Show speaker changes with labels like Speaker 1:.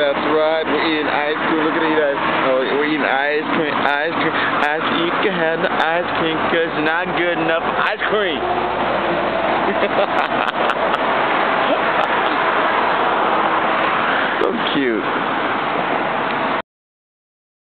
Speaker 1: That's right. We're eating ice cream. Look at you guys. Oh, we're eating ice cream. Ice cream. Ice cream. You can have the ice cream because you're not good enough for ice cream. So cute.